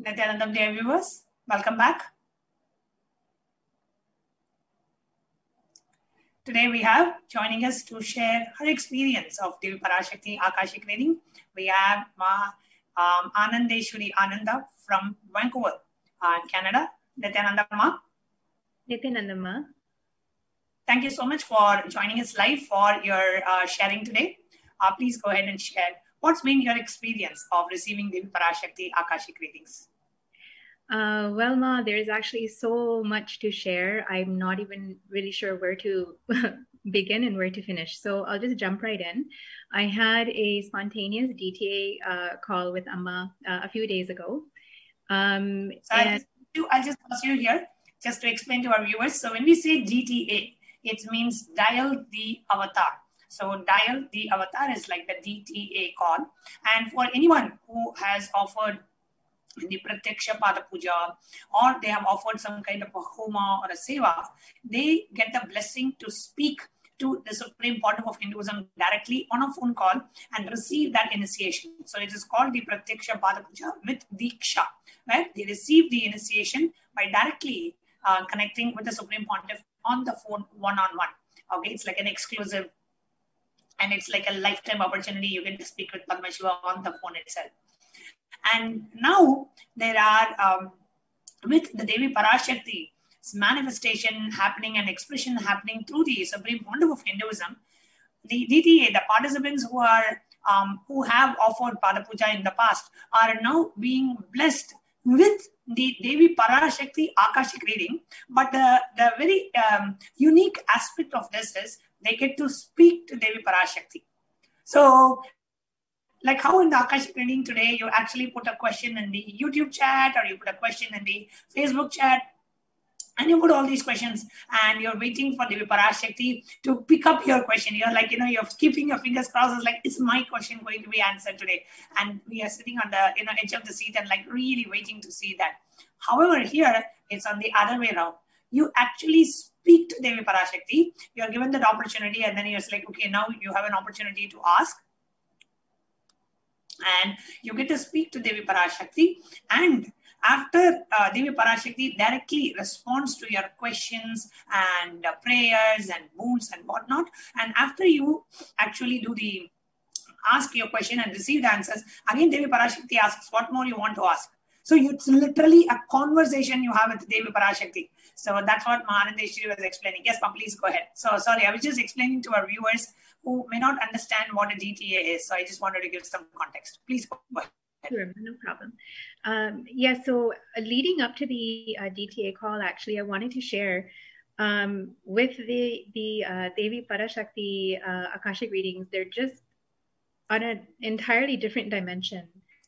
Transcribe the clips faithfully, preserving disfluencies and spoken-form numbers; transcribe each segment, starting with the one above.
Nityanandam dear viewers, welcome back. Today we have joining us to share her experience of Devi Parashakti Akashic reading. We have Ma um, Anandeshwari Ananda from Vancouver, uh, Canada. Nityanandam Ma. Nityanandam Ma. Thank you so much for joining us live for your uh, sharing today. Uh, please go ahead and share what's been your experience of receiving Devi Parashakti Akashic readings. Uh, well, Ma, there's actually so much to share. I'm not even really sure where to begin and where to finish. So I'll just jump right in. I had a spontaneous D T A uh, call with Amma uh, a few days ago. Um, so and I'll just, I'll just pause you here just to explain to our viewers. So when we say D T A, it means dial the avatar. So dial the avatar is like the D T A call. And for anyone who has offered the Pratyaksha Pada Puja, or they have offered some kind of a homa or a seva, they get the blessing to speak to the Supreme Pontiff of Hinduism directly on a phone call and receive that initiation. So it is called the Pratyaksha Pada Puja with Diksha, where they receive the initiation by directly uh, connecting with the Supreme Pontiff on the phone one-on-one. Okay, it's like an exclusive, and it's like a lifetime opportunity. You get to speak with Padma Shiva on the phone itself. And now there are, um, with the Devi Parashakti's manifestation happening and expression happening through the Supreme Pontiff of Hinduism, the D T A, the participants who are um, who have offered Pada Puja in the past, are now being blessed with the Devi Parashakti Akashic reading. But the, the very um, unique aspect of this is they get to speak to Devi Parashakti. So, like how in the Akashic reading today, you actually put a question in the YouTube chat or you put a question in the Facebook chat and you put all these questions and you're waiting for Devi Parashakti to pick up your question. You're like, you know, you're keeping your fingers crossed. It's like, is my question going to be answered today? And we are sitting on the you know edge of the seat and like really waiting to see that. However, here it's on the other way around. You actually speak to Devi Parashakti. You're given that opportunity and then you're like, okay, now you have an opportunity to ask. And you get to speak to Devi Parashakti, and after uh, Devi Parashakti directly responds to your questions and uh, prayers and moods and whatnot, and after you actually do the ask your question and receive the answers, again Devi Parashakti asks what more you want to ask. So it's literally a conversation you have with Devi Parashakti. So that's what Anandeshwari was explaining. Yes, ma'am, please go ahead. So sorry, I was just explaining to our viewers who may not understand what a D T A is. So I just wanted to give some context. Please go ahead. Sure, no problem. Um, yeah, so uh, leading up to the uh, D T A call, actually, I wanted to share um, with the, the uh, Devi Parashakti uh, Akashic readings, they're just on an entirely different dimension.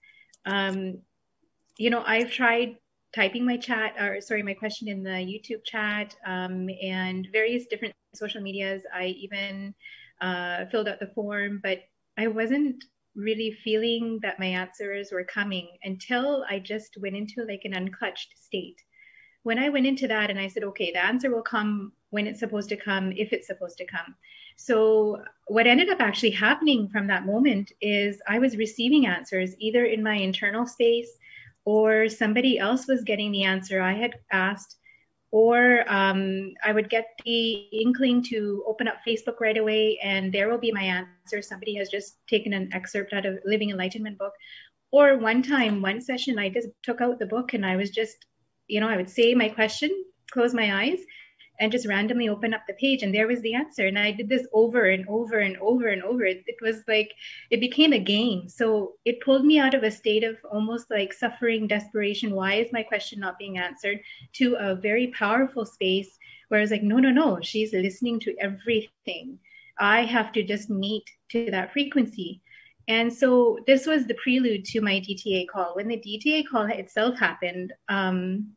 Um, you know, I've tried typing my chat, or sorry, my question in the YouTube chat um, and various different social medias. I even uh, filled out the form, but I wasn't really feeling that my answers were coming until I just went into like an unclutched state. When I went into that and I said, okay, the answer will come when it's supposed to come, if it's supposed to come. So what ended up actually happening from that moment is I was receiving answers either in my internal space, or somebody else was getting the answer I had asked, or um, I would get the inkling to open up Facebook right away and there will be my answer. Somebody has just taken an excerpt out of Living Enlightenment book. Or one time, one session, I just took out the book and I was just, you know, I would say my question, close my eyes, and just randomly open up the page and there was the answer. And I did this over and over and over and over. It, it was like, it became a game. So it pulled me out of a state of almost like suffering, desperation. Why is my question not being answered? To a very powerful space where I was like, no, no, no, she's listening to everything. I have to just meet to that frequency. And so this was the prelude to my D T A call. When the D T A call itself happened, um,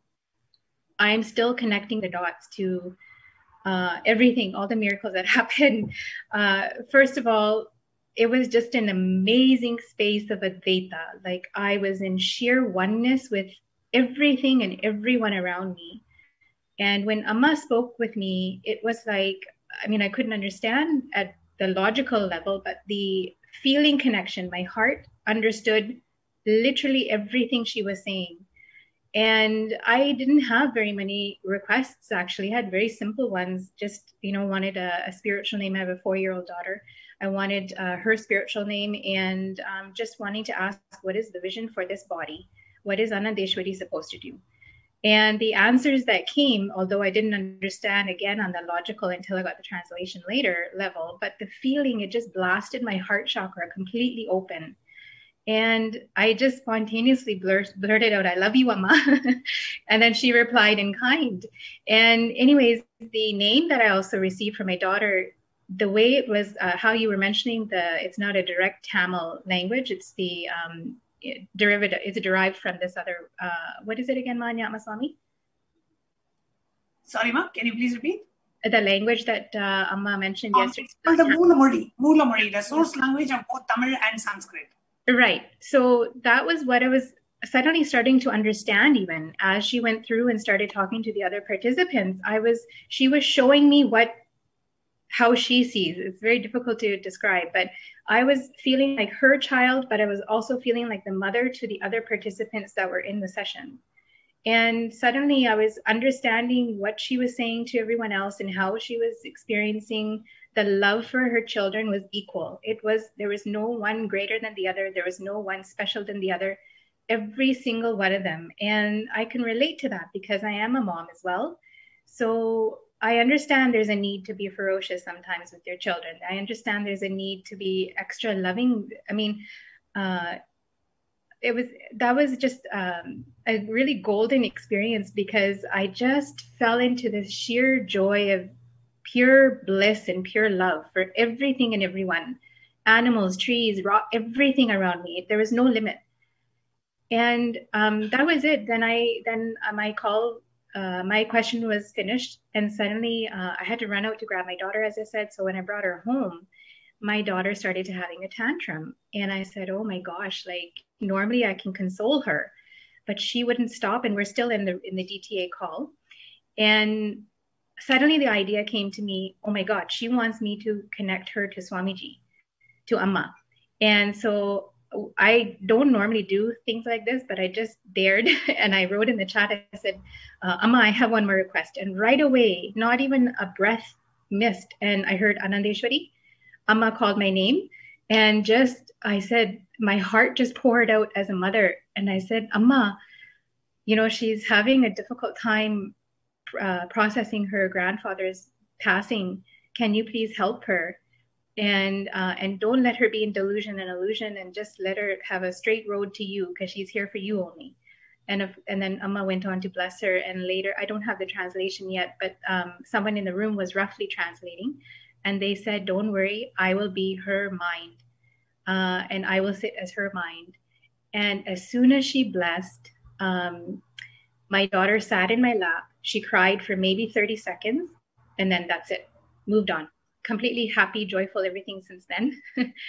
I'm still connecting the dots to uh, everything, all the miracles that happened. Uh, first of all, it was just an amazing space of Advaita. Like I was in sheer oneness with everything and everyone around me. And when Amma spoke with me, it was like, I mean, I couldn't understand at the logical level, but the feeling connection, my heart understood literally everything she was saying. And I didn't have very many requests, actually. I had very simple ones. Just, you know, wanted a, a spiritual name. I have a four-year-old daughter. I wanted uh, her spiritual name, and um, just wanting to ask, what is the vision for this body? What is Anandeshwari supposed to do? And the answers that came, although I didn't understand again on the logical until I got the translation later level, but the feeling, it just blasted my heart chakra completely open. And I just spontaneously blurt, blurted out, "I love you, Amma." And then she replied in kind. And anyways, the name that I also received from my daughter, the way it was, uh, how you were mentioning, the it's not a direct Tamil language. It's the um, derivative, it's derived from this other, uh, what is it again, Manya Maswami? Sorry, Ma, can you please repeat? The language that uh, Amma mentioned um, yesterday. It's called the Moola Modi, Moola Modi, the source language of both Tamil and Sanskrit. Right. So that was what I was suddenly starting to understand. Even as she went through and started talking to the other participants, I was, she was showing me what, how she sees. It's very difficult to describe, but I was feeling like her child, but I was also feeling like the mother to the other participants that were in the session. And suddenly I was understanding what she was saying to everyone else and how she was experiencing the love for her children was equal. It was, there was no one greater than the other. There was no one special than the other, every single one of them. And I can relate to that because I am a mom as well. So I understand there's a need to be ferocious sometimes with your children. I understand there's a need to be extra loving. I mean, uh, it was, that was just um, a really golden experience because I just fell into this sheer joy of pure bliss and pure love for everything and everyone, animals, trees, rock, everything around me. There was no limit. And um, that was it. Then I, then uh, my call, uh, my question was finished, and suddenly uh, I had to run out to grab my daughter, as I said. So when I brought her home, my daughter started to having a tantrum, and I said, "Oh my gosh, like normally I can console her, but she wouldn't stop." And we're still in the in the D T A call, and suddenly the idea came to me, oh my God, she wants me to connect her to Swamiji, to Amma. And so I don't normally do things like this, but I just dared. And I wrote in the chat, I said, uh, Amma, I have one more request. And right away, not even a breath missed. And I heard Anandeshwari. Amma called my name. And just, I said, my heart just poured out as a mother. And I said, Amma, you know, she's having a difficult time uh, processing her grandfather's passing. Can you please help her? And uh, and don't let her be in delusion and illusion, and just let her have a straight road to you, because she's here for you only. And if, and then Amma went on to bless her. And later, I don't have the translation yet, but um, someone in the room was roughly translating, and they said, "Don't worry, I will be her mind, uh, and I will sit as her mind." And as soon as she blessed, um, my daughter sat in my lap. She cried for maybe thirty seconds, and then that's it. Moved on. Completely happy, joyful, everything since then.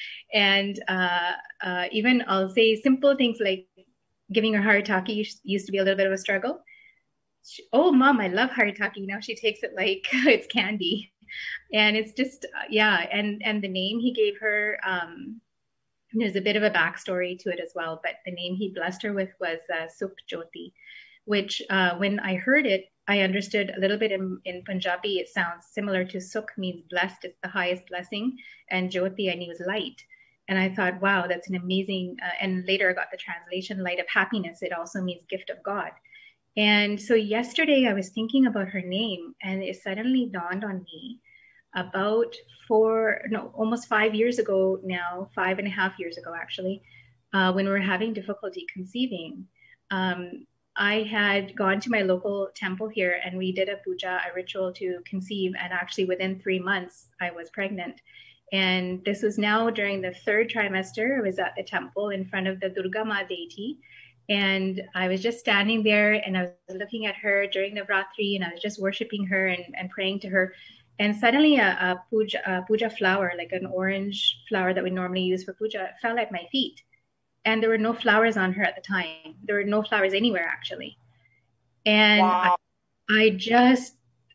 And uh, uh, even I'll say simple things like giving her haritaki used to be a little bit of a struggle. She, oh, Mom, I love haritaki. Now she takes it like it's candy. And it's just, uh, yeah. And, and the name he gave her, um, there's a bit of a backstory to it as well, but the name he blessed her with was uh, Sukh Jyoti, which uh, when I heard it, I understood a little bit in, in Punjabi. It sounds similar to Sukh, means blessed. It's the highest blessing. And Jyoti, I knew, was light. And I thought, wow, that's an amazing, uh, and later I got the translation, light of happiness. It also means gift of God. And so yesterday I was thinking about her name, and it suddenly dawned on me about four, no, almost five years ago now, five and a half years ago, actually, uh, when we were having difficulty conceiving. Um, I had gone to my local temple here, and we did a puja, a ritual to conceive. And actually within three months, I was pregnant. And this was now during the third trimester. I was at the temple in front of the Durga Ma deity. And I was just standing there, and I was looking at her during the Vratri, and I was just worshiping her and, and praying to her. And suddenly a, a, puja, a puja flower, like an orange flower that we normally use for puja, fell at my feet. And there were no flowers on her at the time. There were no flowers anywhere, actually. And wow. I, I just,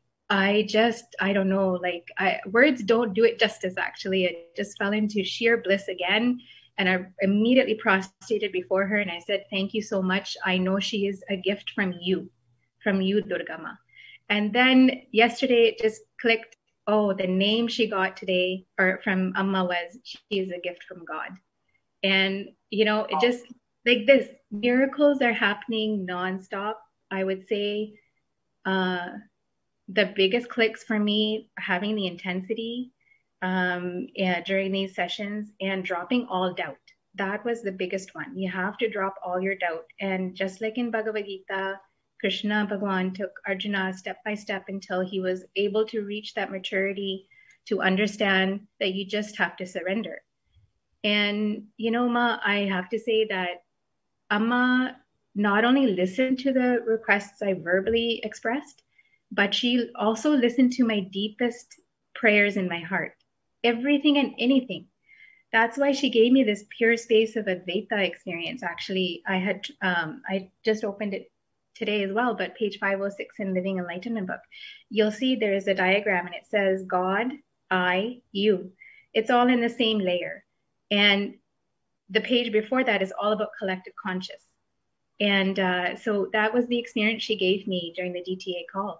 I just, I don't know, like I, words don't do it justice, actually. It just fell into sheer bliss again. And I immediately prostrated before her and I said, thank you so much. I know she is a gift from you, from you, Durga Ma. And then yesterday it just clicked, oh, the name she got today or from Amma was, she is a gift from God. And, you know, it just like this, miracles are happening nonstop. I would say uh, the biggest clicks for me, having the intensity um, yeah, during these sessions and dropping all doubt. That was the biggest one. You have to drop all your doubt. And just like in Bhagavad Gita, Krishna Bhagwan took Arjuna step by step until he was able to reach that maturity to understand that you just have to surrender. And, you know, Ma, I have to say that Amma not only listened to the requests I verbally expressed, but she also listened to my deepest prayers in my heart, everything and anything. That's why she gave me this pure space of Advaita experience. Actually, I had, um, I just opened it today as well, but page five oh six in Living Enlightenment book, you'll see there is a diagram and it says God, I, you. It's all in the same layer. And the page before that is all about collective conscious. And uh, so that was the experience she gave me during the D T A call.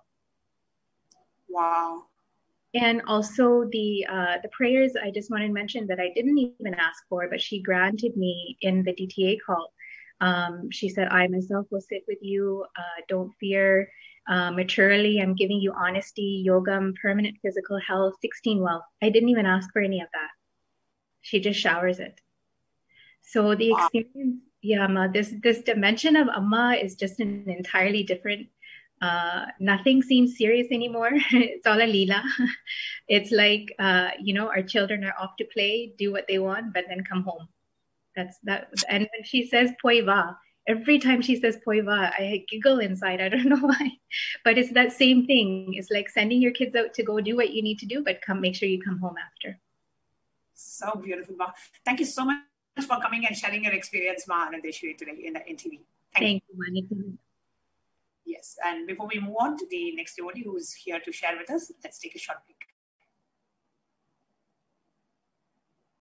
Wow. And also the uh, the prayers I just wanted to mention that I didn't even ask for, but she granted me in the D T A call. Um, she said, I myself will sit with you. Uh, don't fear. Uh, maturely, I'm giving you honesty, yogam, permanent physical health, sixteen wealth. I didn't even ask for any of that. She just showers it. So the Wow. experience, yeah, Ma, this this dimension of Amma is just an entirely different. Uh, nothing seems serious anymore. It's all a leela. It's like uh, you know, our children are off to play, do what they want, but then come home. That's that. And when she says poiva, every time she says poiva, I giggle inside. I don't know why, but it's that same thing. It's like sending your kids out to go do what you need to do, but come make sure you come home after. So beautiful, Ma. Thank you so much for coming and sharing your experience, Ma Anandeshwari, today in the N T V. Thank, Thank you. you, Yes, and before we move on to the next devotee who is here to share with us, let's take a short break.